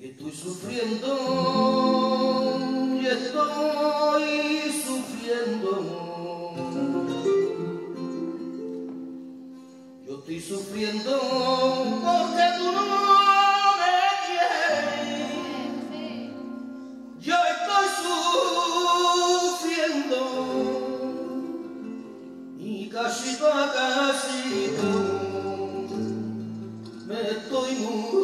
Estoy sufriendo y estoy sufriendo. Yo estoy sufriendo porque tú no me quieres. Yo estoy sufriendo y casito a casito me estoy muriendo.